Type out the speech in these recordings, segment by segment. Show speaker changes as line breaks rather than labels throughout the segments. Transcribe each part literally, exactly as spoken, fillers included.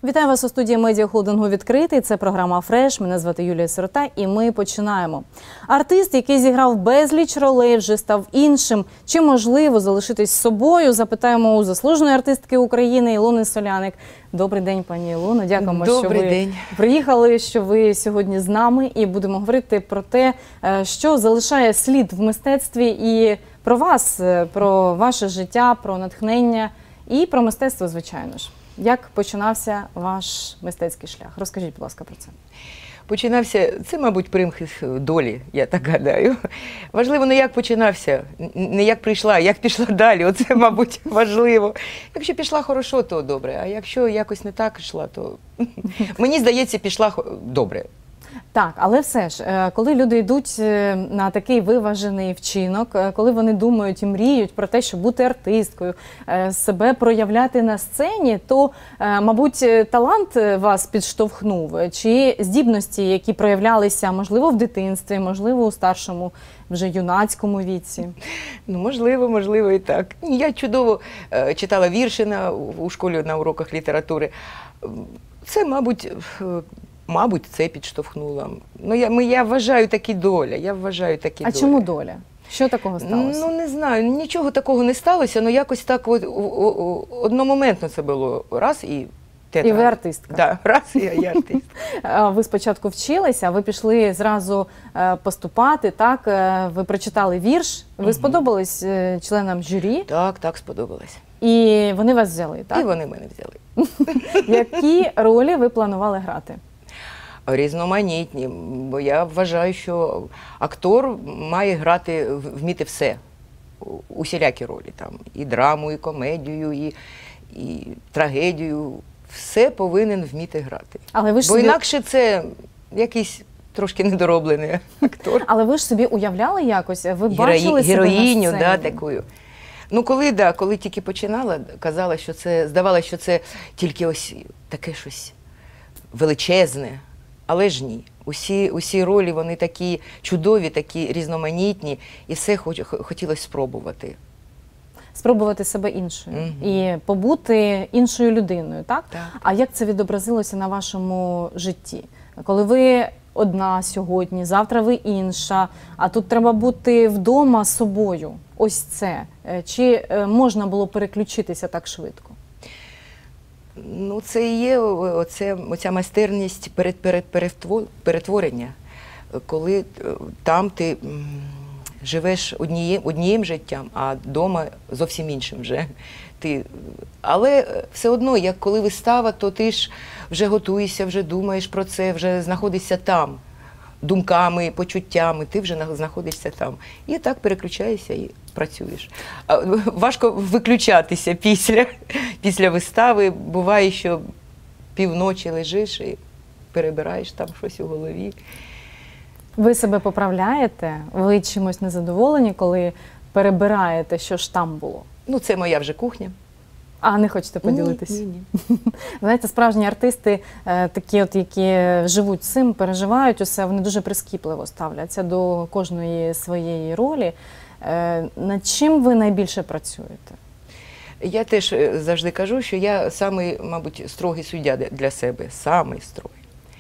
Вітаю вас у студії медіахолдингу «Відкритий». Це програма «Фреш». Мене звати Юлія Сирота і ми починаємо. Артист, який зіграв безліч ролей, вже став іншим. Чи можливо залишитись собою? Запитаємо у заслуженої артистки України Ілони Соляник. Добрий день, пані Ілоно. Дякуємо, що ви
день.
приїхали, що ви сьогодні з нами. І будемо говорити про те, що залишає слід в мистецтві і про вас, про ваше життя, про натхнення і про мистецтво, звичайно ж. Як починався ваш мистецький шлях? Розкажіть, будь ласка, про це.
Починався, це, мабуть, примхи долі, я так гадаю. Важливо не як починався, не як прийшла, а як пішла далі. Оце, мабуть, важливо. Якщо пішла хорошо, то добре, а якщо якось не так йшла, то, мені здається, пішла добре.
Так, але все ж, коли люди йдуть на такий виважений вчинок, коли вони думають і мріють про те, щоб бути артисткою, себе проявляти на сцені, то, мабуть, талант вас підштовхнув? Чи здібності, які проявлялися, можливо, в дитинстві, можливо, у старшому, вже юнацькому віці?
Ну, можливо, можливо і так. Я чудово читала вірші на, у школі на уроках літератури. Це, мабуть, Мабуть, це підштовхнуло. Ну, я, я вважаю такі доля, я вважаю такі
А
доля.
Чому доля? Що такого сталося?
Ну, не знаю, нічого такого не сталося, але якось так от, одномоментно це було. Раз і театр.
І ви артистка.
Так, да, раз і я артистка.
Ви спочатку вчилися, ви пішли зразу поступати, так? Ви прочитали вірш, ви угу. сподобались членам журі?
Так, так, сподобалось.
І вони вас взяли, так?
І вони мене взяли.
Які ролі ви планували грати?
Різноманітні, бо я вважаю, що актор має грати, вміти все, усілякі ролі, там, і драму, і комедію, і, і трагедію, все повинен вміти грати.
Але ви ж
бо
собі...
інакше це якийсь трошки недороблений актор.
Але ви ж собі уявляли якось, ви
Герої...
бачили себе
героїню,
на сцені?
да, такою. Ну, коли, да, коли тільки починала, казала, що це, здавалося, що це тільки ось таке щось величезне. Але ж ні. Усі, усі ролі, вони такі чудові, такі різноманітні, і все хоч, хотілося спробувати.
Спробувати себе іншою.
Угу.
І побути іншою людиною, так?
Так?
А як це відобразилося на вашому житті? Коли ви одна сьогодні, завтра ви інша, а тут треба бути вдома собою. Ось це. Чи можна було переключитися так швидко?
Ну, це і є оце, оця майстерність перед, перед, перетворення, коли там ти живеш однієм, однієм життям, а вдома зовсім іншим вже. Ти, але все одно, як коли вистава, то ти ж вже готуєшся, вже думаєш про це, вже знаходишся там, думками, почуттями, ти вже знаходишся там. І так переключаєшся і працюєш. Важко виключатися після, після вистави. Буває, що півночі лежиш і перебираєш там щось у голові.
Ви себе поправляєте? Ви чимось незадоволені, коли перебираєте, що ж там було?
Ну, це моя вже кухня.
А, не хочете поділитися?
Ні, ні, ні.
Знаєте, справжні артисти, такі от, які живуть цим, переживають усе, вони дуже прискіпливо ставляться до кожної своєї ролі. Над чим ви найбільше працюєте?
Я теж завжди кажу, що я самий, мабуть, строгий суддя для себе, самий строгий.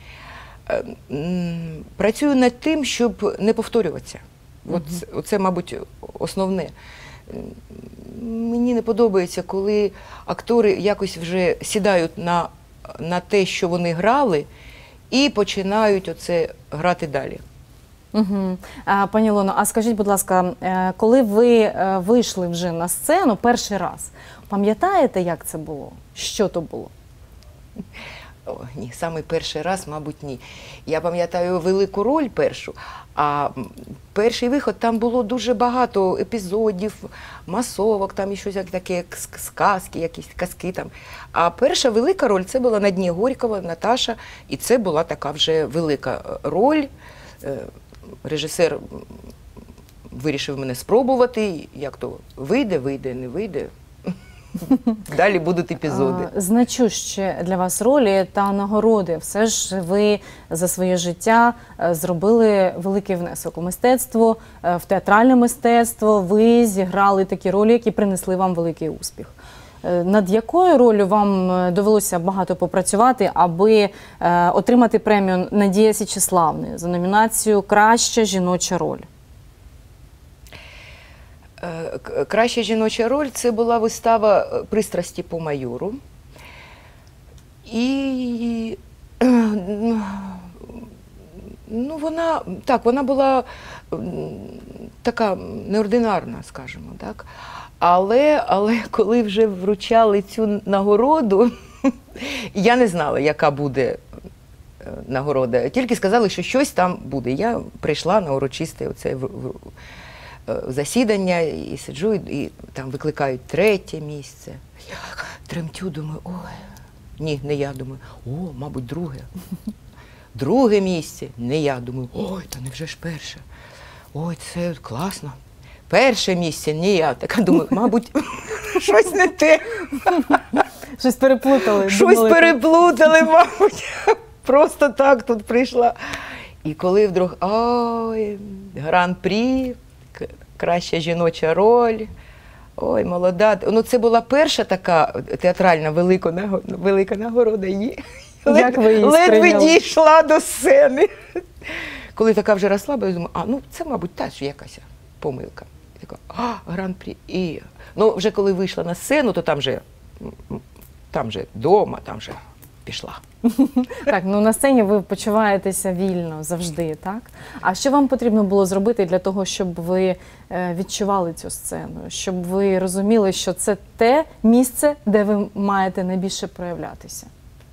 Працюю над тим, щоб не повторюватися. От, uh-huh. Це, мабуть, основне. Мені не подобається, коли актори якось вже сідають на, на те, що вони грали, і починають оце грати далі.
Угу. Пані Ілоно, а скажіть, будь ласка, коли ви вийшли вже на сцену перший раз, пам'ятаєте, як це було? Що то було?
О, ні, саме перший раз, мабуть, ні. Я пам'ятаю велику роль першу, а перший виход, там було дуже багато епізодів, масовок, там і щось таке, як сказки, якісь казки там. А перша велика роль, це була на дні Горького, Наташа, і це була така вже велика роль. Режисер вирішив мене спробувати, як то вийде, вийде, не вийде. Далі будуть епізоди.
Значущі для вас ролі та нагороди. Все ж ви за своє життя зробили великий внесок у мистецтво, в театральне мистецтво. Ви зіграли такі ролі, які принесли вам великий успіх. Е, Над якою ролью вам е, довелося багато попрацювати, аби е, отримати премію «Надія Січеславни» за номінацію «Краща жіноча роль»?
Е, к- Краща жіноча роль – це була вистава е, «Пристрасті по майору». І е, ну, вона, так, вона була м, така неординарна, скажімо, так. Але, але коли вже вручали цю нагороду, я не знала, яка буде е, нагорода. Тільки сказали, що щось там буде. Я прийшла на урочисте оце в- в- е, засідання і сиджу, і, і там викликають третє місце. Я тремтю, думаю, ой, ні, не я, думаю, о, мабуть, друге. Друге місце, не я, думаю, ой, та невже ж перше. Ой, це класно. Перше місце, не я. Така думаю, мабуть, щось не те.
Щось переплутали?
Щось
думали,
переплутали, мабуть. Просто так тут прийшла. І коли вдруг, ой, гран-прі, к- краща жіноча роль, ой, молода. Ну, це була перша така театральна велика, наго- велика нагорода. І
Як ви її
ледве
сприйняли?
дійшла до сцени. Коли така вже розслабила, я думаю, а, ну це, мабуть, теж якась помилка. І така, а, гран-прі. І... Ну, вже коли вийшла на сцену, то там вже, м, там вже дома, там вже пішла.
Так, ну на сцені ви почуваєтеся вільно завжди, так? А що вам потрібно було зробити для того, щоб ви е, відчували цю сцену, щоб ви розуміли, що це те місце, де ви маєте найбільше проявлятися?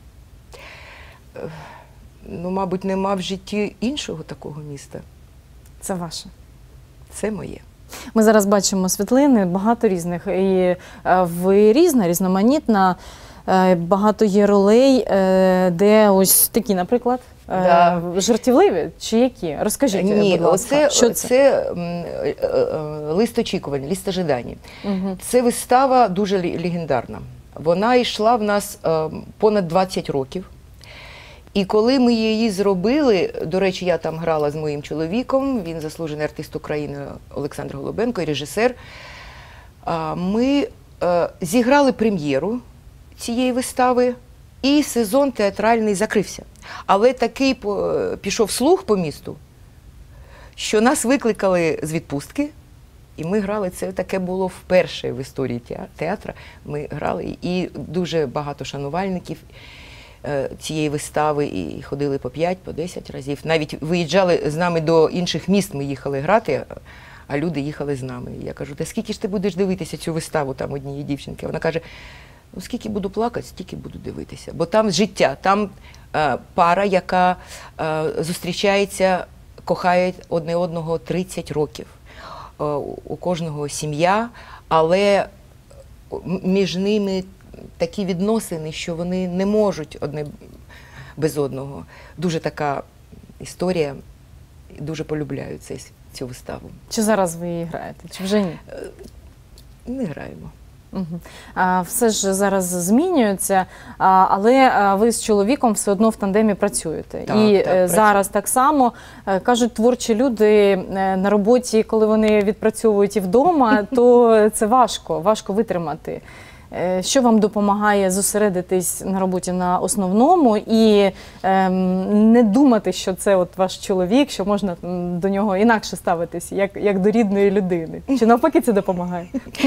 Ну, мабуть, нема в житті іншого такого міста.
Це ваше.
Це моє.
Ми зараз бачимо світлини, багато різних. І е, ви різна, різноманітна, е, багато є ролей, е, де ось такі, наприклад, е,
Да.
жартівливі чи які? Розкажіть,
Ні,
будь ласка,
оце,
що це?
це м, е, е, е, лист очікування, лист ожидання.
Угу.
Це вистава дуже лі- легендарна. Вона йшла в нас е, понад двадцять років. І коли ми її зробили, до речі, я там грала з моїм чоловіком, він заслужений артист України Олександр Голубенко і режисер, а, ми е, зіграли прем'єру цієї вистави, і сезон театральний закрився. Але такий по- пішов слух по місту, що нас викликали з відпустки, і ми грали, це таке було вперше в історії теа- театру. Ми грали, і дуже багато шанувальників е, цієї вистави, і ходили по п'ять, по десять разів. Навіть виїжджали з нами до інших міст, ми їхали грати, а люди їхали з нами. І я кажу, та скільки ж ти будеш дивитися цю виставу там однієї дівчинки? Вона каже, ну скільки буду плакати, стільки буду дивитися. Бо там життя, там е, пара, яка е, зустрічається, кохає одне одного тридцять років. Е, у кожного сім'я, але м- між ними такі відносини, що вони не можуть одне без одного. Дуже така історія, дуже полюбляю цей, цю виставу.
Чи зараз ви її граєте, чи вже ні?
Не граємо.
Угу. А, все ж зараз змінюється, а, але а, ви з чоловіком все одно в тандемі працюєте.
Так,
І
так,
е, зараз так само е, кажуть творчі люди е, на роботі, коли вони відпрацьовують і вдома, то це важко, важко витримати. Е, Що вам допомагає зосередитись на роботі на основному і ем, не думати, що це от ваш чоловік, що можна м, до нього інакше ставитись, як, як до рідної людини? Чи навпаки це допомагає?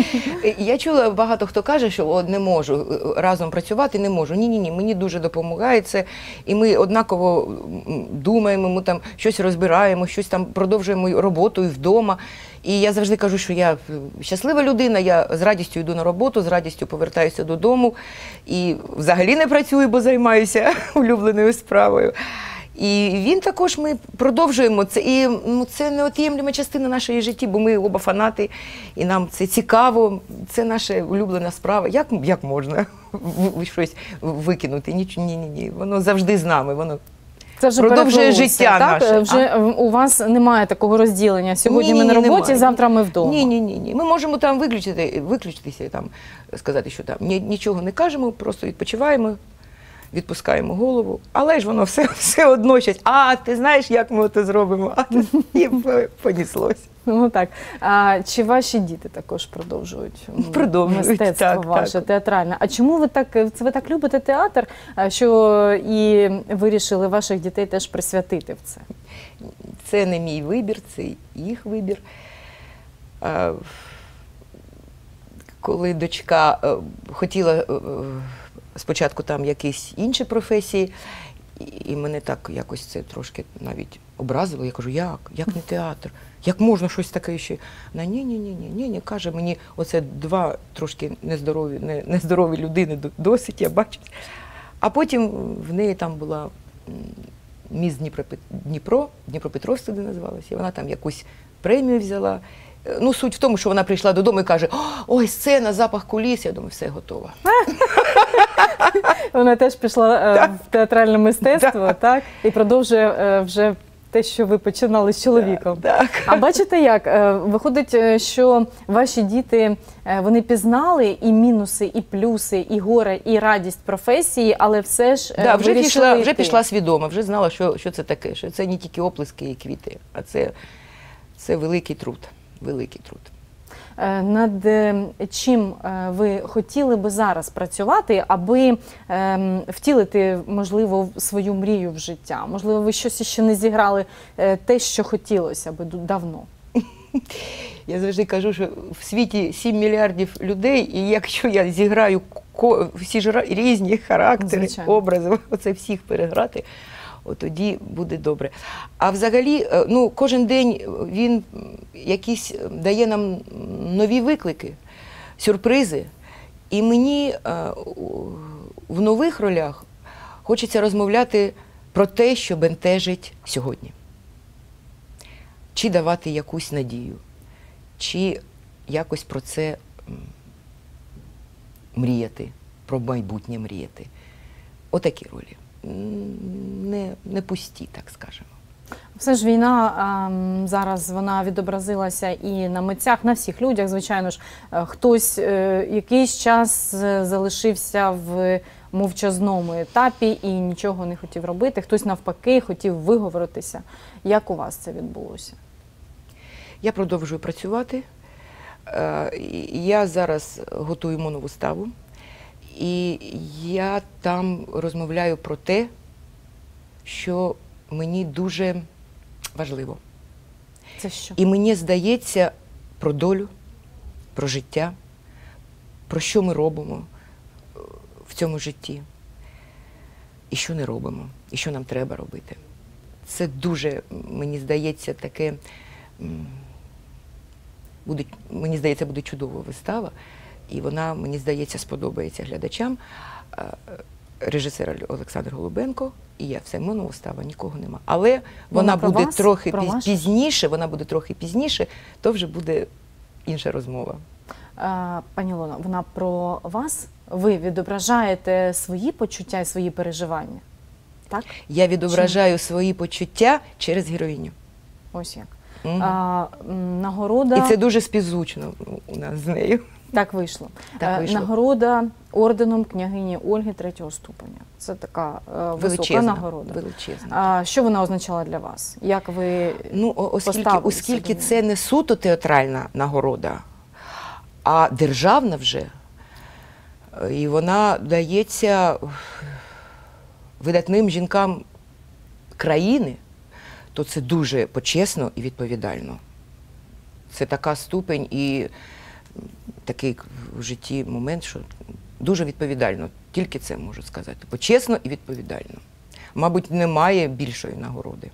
Я чула, багато хто каже, що о, не можу разом працювати, не можу. Ні-ні-ні, мені дуже допомагає це. І ми однаково м, думаємо, ми там щось розбираємо, щось там продовжуємо роботу і вдома. І я завжди кажу, що я щаслива людина, я з радістю йду на роботу, з радістю повертаюся додому. І взагалі не працюю, бо займаюся улюбленою справою. І він також, ми продовжуємо це. І ну, це неот'ємлема частина нашої житті, бо ми оба фанати, і нам це цікаво, це наша улюблена справа. Як, як можна щось викинути? Ні, ні, ні, ні. Воно завжди з нами, воно
Це вже
продовжує
переплилося,
життя
так?
наше.
Вже
А?
у вас немає такого розділення. Сьогодні ми на
Ні-ні-ні,
роботі,
немає.
завтра ми вдома.
Ні, ні, ні, ні. Ми можемо там виключити, виключитися, там сказати, що там ні- нічого не кажемо, просто відпочиваємо. відпускаємо голову, але ж воно все, все одно щось, а ти знаєш, як ми це зробимо, а і поніслось.
Ну так. А чи ваші діти також продовжують,
Продовжують,
мистецтво
так,
ваше,
так.
театральне? А чому ви так, це ви так любите театр, що і вирішили ваших дітей теж присвятити в це?
Це не мій вибір, це їх вибір. А, коли дочка е, хотіла е, спочатку там якісь інші професії, і, і мене так якось це трошки навіть образило. Я кажу, як? Як не театр? Як можна щось таке ще? Вона ні-ні-ні, ні, ні, каже, мені оце два трошки нездорові, не, нездорові людини досить, я бачу. А потім в неї там була міс Дніпро, Дніпропетровськ тоді називалася, і вона там якусь премію взяла. Ну, суть в тому, що вона прийшла додому і каже, ой, сцена, запах куліс, я думаю, все, готово.
Вона теж пішла
Так.
в театральне мистецтво,
Так.
так? І продовжує е, вже те, що ви починали з чоловіком.
Так.
А бачите як? Е, Виходить, е, що ваші діти, е, вони пізнали і мінуси, і плюси, і горе, і радість професії, але все ж е,
Да, вже
вирішили
пішла, вже
йти.
пішла свідомо, вже знала, що, що це таке, що це не тільки оплески і квіти, а це, це великий труд, великий труд.
Е, Над е, чим е, ви хотіли би зараз працювати, аби е, втілити, можливо, свою мрію в життя? Можливо, ви щось ще не зіграли е, те, що хотілося би давно?
Я завжди кажу, що в світі сім мільярдів людей, і якщо я зіграю ко- всі ж ра- різні характери,
Звичайно.
образи, оце всіх переграти, от тоді буде добре. А взагалі, е, ну, кожен день він якісь дає нам нові виклики, сюрпризи. І мені е, у- в нових ролях хочеться розмовляти про те, що бентежить сьогодні. Чи давати якусь надію, чи якось про це м, мріяти, про майбутнє мріяти. Отакі ролі. М, Не, не пусті, так скажемо.
Все ж війна а, м, зараз вона відобразилася і на митцях, на всіх людях, звичайно ж. Е, Хтось е, якийсь час е, залишився в мовчазному етапі і нічого не хотів робити, хтось навпаки хотів виговоритися. Як у вас це відбулося?
Я продовжую працювати. Е, і Я зараз готую моновиставу. І я там розмовляю про те, що мені дуже важливо.
Це що?
І мені здається про долю, про життя, про що ми робимо е, в цьому житті, і що не робимо, і що нам треба робити. Це дуже, мені здається, таке, м, буде, мені здається, буде чудова вистава, і вона, мені здається, сподобається глядачам. Е, Режисер Олександр Голубенко і я. Все, моновистава, нікого нема. Але вона,
Вона про
буде
вас?
трохи
Про
піз-
ваше?
пізніше, вона буде трохи пізніше, то вже буде інша розмова.
А, Пані Ілоно, вона про вас? Ви відображаєте свої почуття і свої переживання? Так?
Я відображаю свої почуття через героїню.
Ось як.
Мгм.
А, м, нагорода...
І це дуже співзвучно у нас з нею.
Так вийшло.
Так
Е,
вийшло.
Нагорода орденом княгині Ольги третього ступеня. Це така е, висока
Величезна.
нагорода.
Величезна.
А що вона означала для вас? Як ви
Ну, о- оскільки,
поставилися
оскільки
до неї?
це не суто театральна нагорода, а державна вже, е, і вона дається видатним жінкам країни, то це дуже почесно і відповідально. Це така ступень і такий в житті момент, що дуже відповідально. Тільки це можу сказати. Почесно і відповідально. Мабуть, немає більшої нагороди.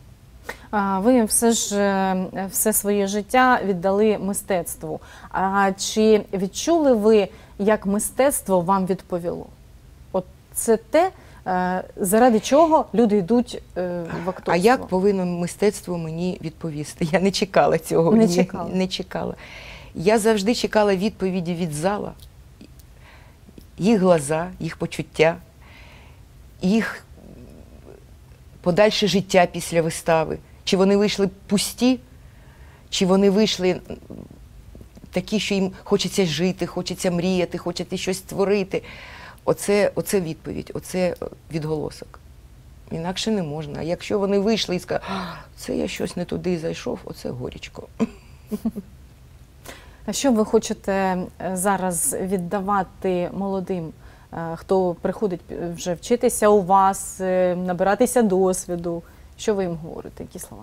А, ви все ж е, все своє життя віддали мистецтву. А чи відчули ви, як мистецтво вам відповіло? От це те, е, заради чого люди йдуть е, в акторство.
А як повинно мистецтво мені відповісти? Я не чекала цього.
Не
Ні,
чекала.
не чекала. Я завжди чекала відповіді від зала. Їх глаза, їх почуття, їх подальше життя після вистави. Чи вони вийшли пусті, чи вони вийшли такі, що їм хочеться жити, хочеться мріяти, хочеться щось створити. Оце, оце відповідь, оце відголосок. Інакше не можна. А якщо вони вийшли і сказали, це я щось не туди зайшов, оце горічко.
А що ви хочете зараз віддавати молодим, хто приходить вже вчитися у вас, набиратися досвіду? Що ви їм говорите? Які слова?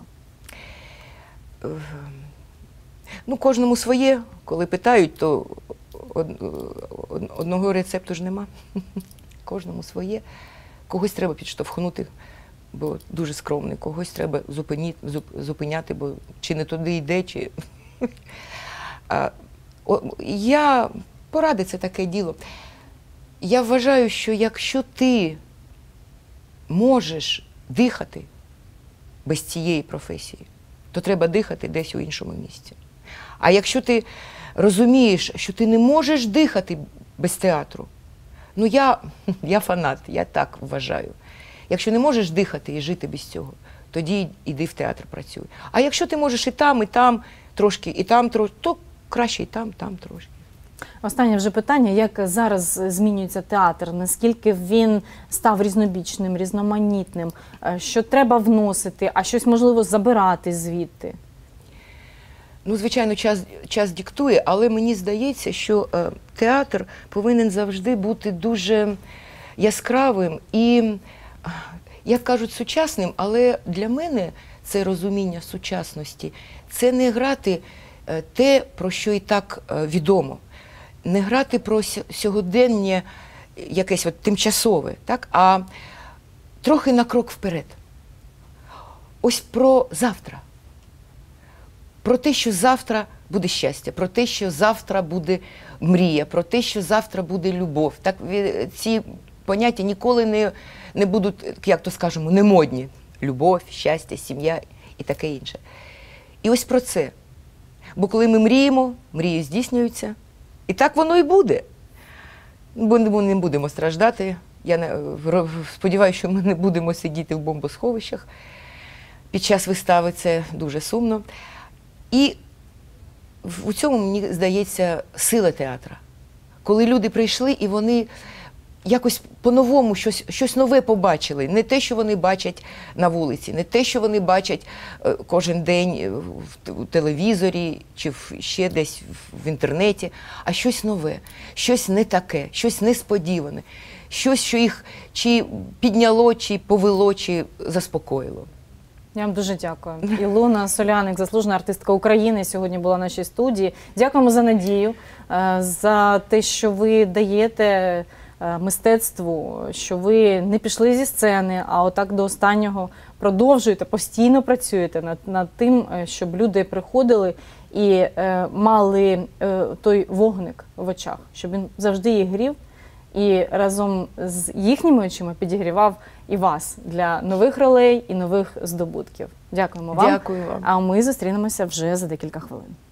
Ну, кожному своє. Коли питають, то одного рецепту ж нема. Кожному своє. Когось треба підштовхнути, бо дуже скромний. Когось треба зупиняти, бо чи не туди йде, чи... Я, поради це таке діло. Я вважаю, що якщо ти можеш дихати без цієї професії, то треба дихати десь у іншому місці. А якщо ти розумієш, що ти не можеш дихати без театру, ну я, я фанат, я так вважаю. Якщо не можеш дихати і жити без цього, тоді йди в театр, працюй. А якщо ти можеш і там, і там трошки, і там трошки, то краще і там, там трошки.
Останнє вже питання, як зараз змінюється театр, наскільки він став різнобічним, різноманітним, що треба вносити, а щось, можливо, забирати звідти?
Ну, звичайно, час, час диктує, але мені здається, що е, театр повинен завжди бути дуже яскравим і, як кажуть, сучасним, але для мене це розуміння сучасності, це не грати е, те, про що і так е, відомо. Не грати про сьогодення якесь от тимчасове, так? А трохи на крок вперед. Ось про завтра. Про те, що завтра буде щастя, про те, що завтра буде мрія, про те, що завтра буде любов. Так, ці поняття ніколи не, не будуть, як то скажемо, не модні. Любов, щастя, сім'я і таке інше. І ось про це. Бо коли ми мріємо, мрії здійснюються. І так воно і буде. Бо ми не будемо страждати. Я сподіваюся, що ми не будемо сидіти в бомбосховищах. Під час вистави це дуже сумно. І у цьому, мені здається, сила театра. Коли люди прийшли і вони якось по-новому щось, щось нове побачили. Не те, що вони бачать на вулиці, не те, що вони бачать кожен день в телевізорі чи ще десь в інтернеті, а щось нове, щось не таке, щось несподіване, щось, що їх чи підняло, чи повело, чи заспокоїло.
Я вам дуже дякую. Ілона Соляник, заслужена артистка України, сьогодні була в нашій студії. Дякуємо за надію, за те, що ви даєте мистецтву, що ви не пішли зі сцени, а отак до останнього продовжуєте, постійно працюєте над, над тим, щоб люди приходили і е, мали е, той вогник в очах, щоб він завжди їх грів і разом з їхніми очима підігрівав і вас для нових ролей і нових здобутків. Дякуємо вам.
Дякую вам.
А ми зустрінемося вже за декілька хвилин.